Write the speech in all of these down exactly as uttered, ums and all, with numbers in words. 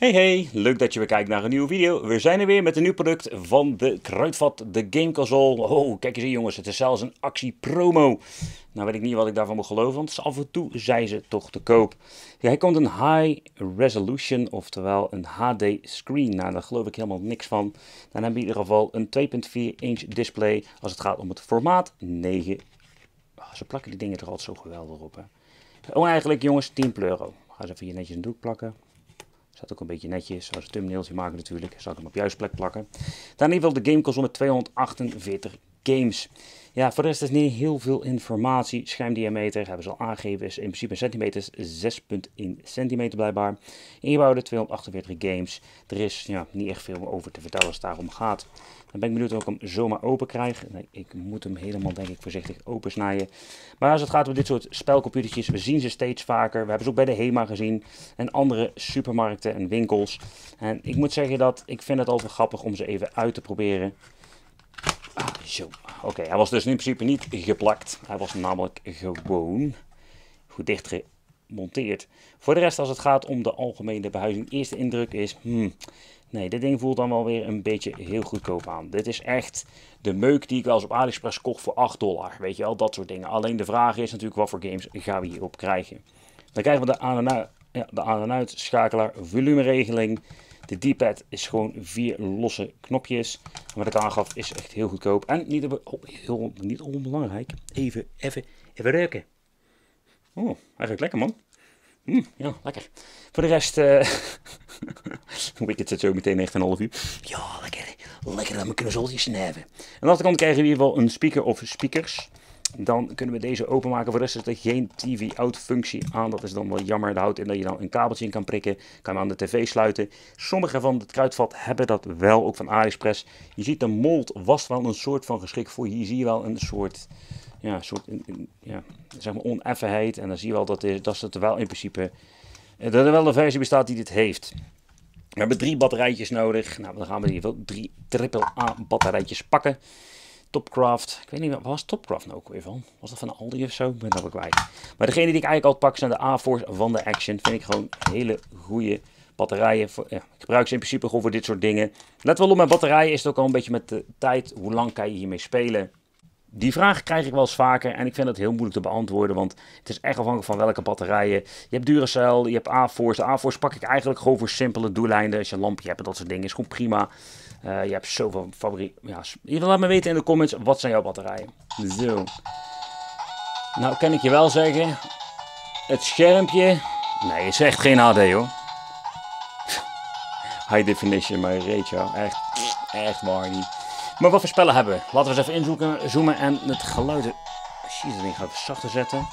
Hey hey, leuk dat je weer kijkt naar een nieuwe video. We zijn er weer met een nieuw product van de Kruidvat, de gameconsole. Oh, kijk eens hier jongens, het is zelfs een actiepromo. Nou weet ik niet wat ik daarvan moet geloven, want af en toe zijn ze toch te koop. Ja, hij komt een high resolution, oftewel een H D screen. Nou, daar geloof ik helemaal niks van. Dan hebben we in ieder geval een twee komma vier inch display als het gaat om het formaat negen. Oh, ze plakken die dingen er altijd zo geweldig op, hè. Oh, eigenlijk jongens, tien euro. Ga ze even hier netjes een doek plakken. Staat ook een beetje netjes, zoals een thumbnailtje maken natuurlijk. Zal ik hem op juiste plek plakken. Dan in ieder geval de gameconsole met tweehonderdachtenveertig games. Ja, voor de rest is niet heel veel informatie. Schermdiameter hebben ze al aangegeven, is in principe in centimeters zes komma één centimeter blijkbaar. Ingebouwde tweehonderdachtenveertig games. Er is ja, niet echt veel over te vertellen als het daarom gaat. Dan ben ik benieuwd of ik hem zomaar open krijg. Nee, ik moet hem helemaal denk ik voorzichtig opensnijden. Maar als het gaat om dit soort spelcomputertjes, we zien ze steeds vaker. We hebben ze ook bij de HEMA gezien en andere supermarkten en winkels. En ik moet zeggen dat ik vind het altijd grappig om ze even uit te proberen. Ah, zo. Oké, okay, hij was dus in principe niet geplakt. Hij was namelijk gewoon goed dicht gemonteerd. Voor de rest, als het gaat om de algemene behuizing, eerste indruk is... Hmm, nee, dit ding voelt dan wel weer een beetje heel goedkoop aan. Dit is echt de meuk die ik wel eens op AliExpress kocht voor acht dollar. Weet je wel, dat soort dingen. Alleen de vraag is natuurlijk wat voor games gaan we hierop krijgen. Dan krijgen we de aan- en uit, ja, de aan- en uitschakelaar, volumeregeling. De D-pad is gewoon vier losse knopjes. En wat ik aangaf is echt heel goedkoop. En niet, oh, heel, niet onbelangrijk, even, even, even ruiken. Oh, eigenlijk lekker man. Mm, ja, lekker. Voor de rest, uh, Wicked zit zo meteen echt een half uur. Ja, lekker. Lekker aan mijn knuzzeltjes hebben. En aan de andere kant krijgen we in ieder geval een speaker of speakers. Dan kunnen we deze openmaken. Voor de rest is er geen T V-out functie aan. Dat is dan wel jammer. Dat houdt in dat je dan een kabeltje in kan prikken. Kan je aan de tv sluiten. Sommige van het Kruidvat hebben dat wel, ook van AliExpress. Je ziet de mold was wel een soort van geschikt voor. Hier zie je wel een soort... Ja, een soort ja, zeg maar oneffenheid. En dan zie je wel dat, is, dat het er wel in principe... Dat er wel een versie bestaat die dit heeft. We hebben drie batterijtjes nodig. Nou, dan gaan we in ieder geval drie triple A batterijtjes pakken. Topcraft. Ik weet niet, wat was Topcraft nou ook weer van? Was dat van Aldi of zo? Ik ben dat ook kwijt. Maar degene die ik eigenlijk altijd pak zijn de A-Force van de Action. Vind ik gewoon hele goede batterijen. Voor, ja, ik gebruik ze in principe gewoon voor dit soort dingen. Let wel op, mijn batterijen is het ook al een beetje met de tijd. Hoe lang kan je hiermee spelen? Die vraag krijg ik wel eens vaker en ik vind het heel moeilijk te beantwoorden, want het is echt afhankelijk van welke batterijen. Je hebt Duracell, je hebt A-Force. De A-Force pak ik eigenlijk gewoon voor simpele doeleinden. Als je een lampje hebt en dat soort dingen, is gewoon prima. Uh, je hebt zoveel favoriet. Ja, laat me weten in de comments, wat zijn jouw batterijen? Zo. Nou kan ik je wel zeggen, het schermpje, nee, het is echt geen H D hoor. High definition, maar Rachel, echt, echt waar niet. Maar wat voor spellen hebben we? Laten we eens even inzoeken, zoomen en het geluid... Jezus, dat ding gaat even zachter zetten.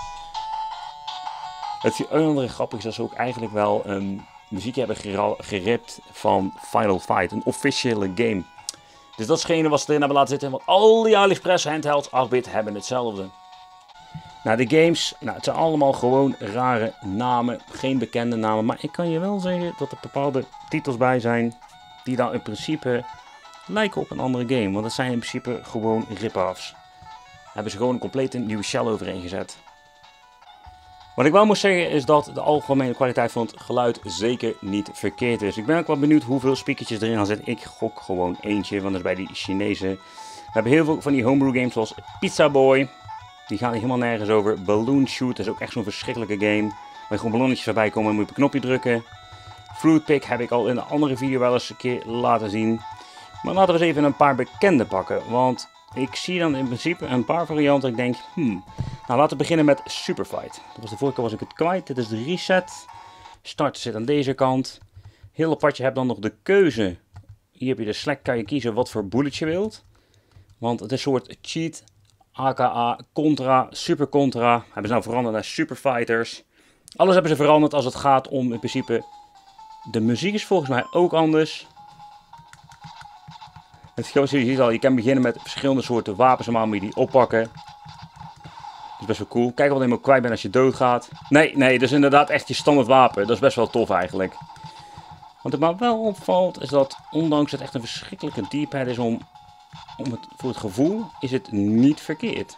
Het andere grappig is dat ze ook eigenlijk wel een muziekje hebben geript van Final Fight. Een officiële game. Dus dat is hetgene wat ze erin hebben laten zitten. Want al die AliExpress handhelds acht bit hebben hetzelfde. Nou, de games, nou, het zijn allemaal gewoon rare namen. Geen bekende namen. Maar ik kan je wel zeggen dat er bepaalde titels bij zijn die dan in principe... lijken op een andere game, want dat zijn in principe gewoon rip-offs. Hebben ze gewoon een complete nieuwe shell overheen gezet. Wat ik wel moet zeggen is dat de algemene kwaliteit van het geluid zeker niet verkeerd is. Ik ben ook wel benieuwd hoeveel speakertjes erin gaan zitten. Ik gok gewoon eentje, want dat is bij die Chinezen. We hebben heel veel van die homebrew games zoals Pizza Boy. Die gaan helemaal nergens over. Balloon Shoot, dat is ook echt zo'n verschrikkelijke game. Waar je gewoon ballonnetjes voorbij komen en moet je op een knopje drukken. Fruit Pick heb ik al in een andere video wel eens een keer laten zien. Maar laten we eens even een paar bekende pakken, want ik zie dan in principe een paar varianten. Ik denk, hmm, nou laten we beginnen met Superfight. Dat was de vorige keer was ik het kwijt. Dit is de reset. Start zit aan deze kant. Heel apart, je hebt dan nog de keuze. Hier heb je de select, kan je kiezen wat voor bullet je wilt. Want het is een soort cheat, aka contra, super contra. Hebben ze nou veranderd naar Superfighters. Alles hebben ze veranderd als het gaat om in principe. De muziek is volgens mij ook anders. Het je ziet al, je kan beginnen met verschillende soorten wapens, normaal moet je die oppakken. Dat is best wel cool. Kijk wat je helemaal kwijt bent als je doodgaat. Nee, nee, dat is inderdaad echt je standaard wapen. Dat is best wel tof eigenlijk. Wat er maar wel opvalt, is dat ondanks het echt een verschrikkelijke D-pad is om, om het, voor het gevoel, is het niet verkeerd.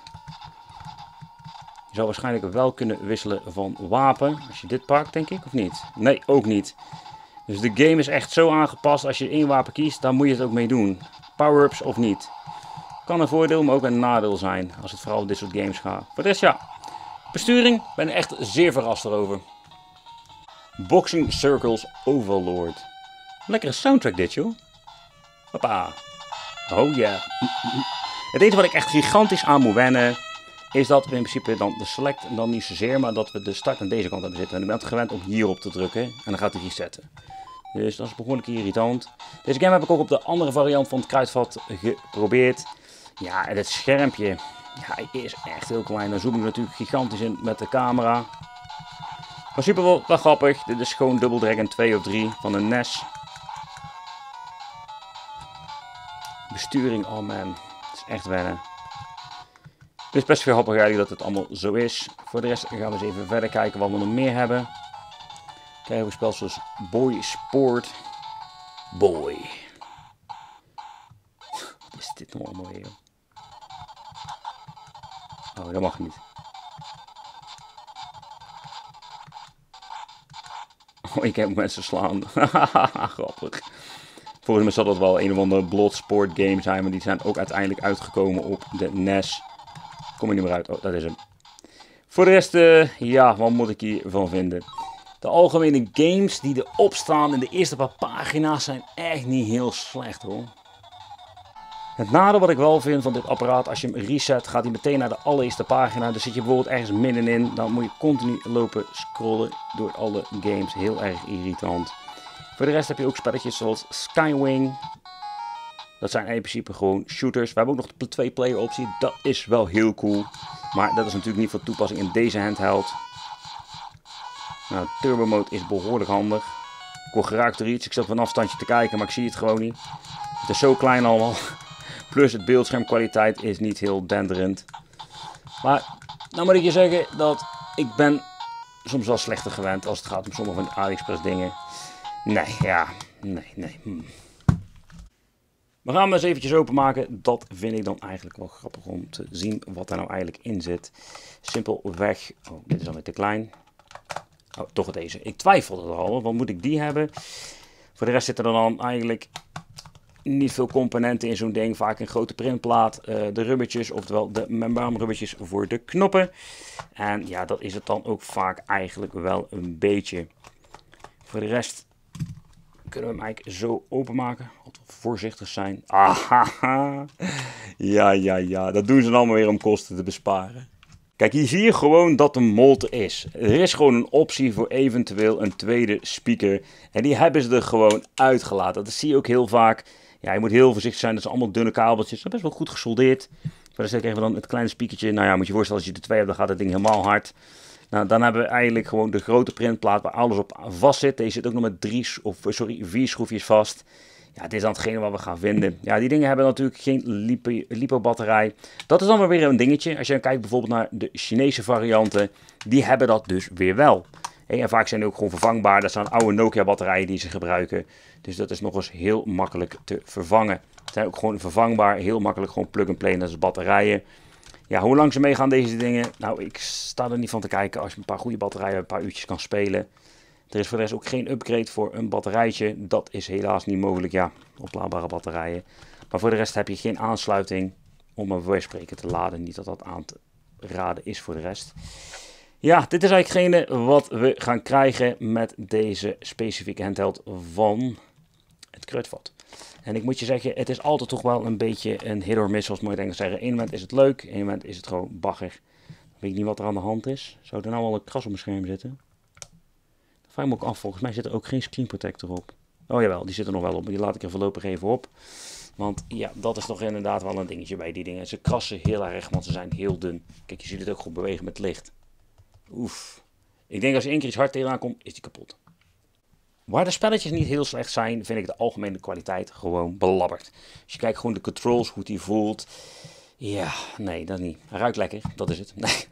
Je zou waarschijnlijk wel kunnen wisselen van wapen. Als je dit pakt, denk ik, of niet? Nee, ook niet. Dus de game is echt zo aangepast. Als je één wapen kiest, dan moet je het ook mee doen. Power-ups of niet. Kan een voordeel, maar ook een nadeel zijn. Als het vooral op dit soort games gaat. Voor de rest ja. Besturing, ben ik echt zeer verrast erover. Boxing Circles Overlord. Lekkere soundtrack dit, joh. Hoppa. Oh ja. Yeah. Het enige wat ik echt gigantisch aan moet wennen, is dat we in principe dan de select en dan niet zozeer, maar dat we de start aan deze kant hebben zitten. En ik ben het gewend om hierop te drukken en dan gaat hij resetten. Dus dat is behoorlijk irritant. Deze game heb ik ook op de andere variant van het kruidvat geprobeerd. Ja, en het schermpje ja, is echt heel klein. Dan zoom ik natuurlijk gigantisch in met de camera. Maar super wel, wel grappig. Dit is gewoon Double Dragon twee of drie van een N E S. Besturing, oh man. Het is echt wennen. Het is best veel grappig eigenlijk dat het allemaal zo is. Voor de rest gaan we eens even verder kijken wat we nog meer hebben. Krijgen we spel zoals Boy Sport. Boy. Wat is dit nou allemaal weer? Oh, dat mag niet. Oh, ik heb mensen slaan. Grappig. Volgens mij zal dat wel een of andere Bloodsport game zijn, maar die zijn ook uiteindelijk uitgekomen op de N E S. Kom je niet meer uit. Oh, dat is hem. Voor de rest, uh, ja, wat moet ik hiervan vinden? De algemene games die erop staan in de eerste paar pagina's zijn echt niet heel slecht, hoor. Het nadeel wat ik wel vind van dit apparaat, als je hem reset, gaat hij meteen naar de allereerste pagina. Dus zit je bijvoorbeeld ergens middenin, dan moet je continu lopen scrollen door alle games. Heel erg irritant. Voor de rest heb je ook spelletjes zoals Skywing. Dat zijn in principe gewoon shooters. We hebben ook nog de twee player optie. Dat is wel heel cool. Maar dat is natuurlijk niet van toepassing in deze handheld. Nou, turbo mode is behoorlijk handig. Ik word geraakt door iets. Ik zat van een afstandje te kijken, maar ik zie het gewoon niet. Het is zo klein allemaal. Plus het beeldschermkwaliteit is niet heel denderend. Maar nou moet ik je zeggen dat ik ben soms wel slechter gewend als het gaat om sommige van die AliExpress dingen. Nee, ja, nee, nee. Hm. We gaan hem eens eventjes openmaken. Dat vind ik dan eigenlijk wel grappig om te zien wat er nou eigenlijk in zit. Simpelweg. Oh, dit is alweer te klein. Oh, toch deze. Ik twijfelde er al. Wat moet ik die hebben? Voor de rest zitten er dan eigenlijk niet veel componenten in zo'n ding. Vaak een grote printplaat. Uh, de rubbertjes, oftewel de membraanrubbertjes voor de knoppen. En ja, dat is het dan ook vaak eigenlijk wel een beetje. Voor de rest kunnen we hem eigenlijk zo openmaken. Altijd voorzichtig zijn. Ahaha. Ja, ja, ja. Dat doen ze dan allemaal weer om kosten te besparen. Kijk, hier zie je gewoon dat de mold is. Er is gewoon een optie voor eventueel een tweede speaker. En die hebben ze er gewoon uitgelaten. Dat zie je ook heel vaak. Ja, je moet heel voorzichtig zijn. Dat zijn allemaal dunne kabeltjes. Dat is best wel goed gesoldeerd. Verder krijgen we dan het kleine speakertje. Nou ja, moet je voorstellen als je er twee hebt, dan gaat het ding helemaal hard. Nou, dan hebben we eigenlijk gewoon de grote printplaat waar alles op vast zit. Deze zit ook nog met drie, of sorry, vier schroefjes vast. Ja, dit is dan hetgene wat we gaan vinden. Ja, die dingen hebben natuurlijk geen lipo-batterij. Dat is dan wel weer een dingetje. Als je dan kijkt bijvoorbeeld naar de Chinese varianten, die hebben dat dus weer wel. En vaak zijn die ook gewoon vervangbaar. Dat zijn oude Nokia batterijen die ze gebruiken. Dus dat is nog eens heel makkelijk te vervangen. Het zijn ook gewoon vervangbaar, heel makkelijk gewoon plug-and-play, dat is batterijen. Ja, hoe lang ze meegaan deze dingen? Nou, ik sta er niet van te kijken. Als je een paar goede batterijen een paar uurtjes kan spelen. Er is voor de rest ook geen upgrade voor een batterijtje. Dat is helaas niet mogelijk. Ja, oplaadbare batterijen. Maar voor de rest heb je geen aansluiting om een voice-spreker te laden. Niet dat dat aan te raden is voor de rest. Ja, dit is eigenlijk hetgene wat we gaan krijgen met deze specifieke handheld van het kruidvat. En ik moet je zeggen, het is altijd toch wel een beetje een hit or miss, zoals mooi Engels zeggen. Eén moment is het leuk, één moment is het gewoon bagger. Dan weet ik niet wat er aan de hand is. Zou er nou al een kras op mijn scherm zitten? Dat vraag ik me ook af. Volgens mij zit er ook geen screen protector op. Oh jawel, die zit er nog wel op, maar die laat ik er voorlopig even op. Want ja, dat is toch inderdaad wel een dingetje bij die dingen. Ze krassen heel erg, want ze zijn heel dun. Kijk, je ziet het ook goed bewegen met licht. Oef. Ik denk als je één keer iets hard tegenaan komt, is die kapot. Waar de spelletjes niet heel slecht zijn, vind ik de algemene kwaliteit gewoon belabberd. Als je kijkt gewoon de controls, hoe die voelt. Ja, nee, dat niet. Hij ruikt lekker, dat is het. Nee,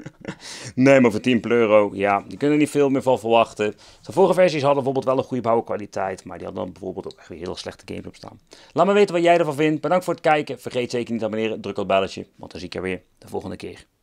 nee maar voor tien euro, ja, die kunnen er niet veel meer van verwachten. De vorige versies hadden bijvoorbeeld wel een goede bouwkwaliteit, maar die hadden dan bijvoorbeeld ook echt weer heel slechte games op staan. Laat me weten wat jij ervan vindt. Bedankt voor het kijken. Vergeet zeker niet te abonneren. Druk op het belletje, want dan zie ik je weer de volgende keer.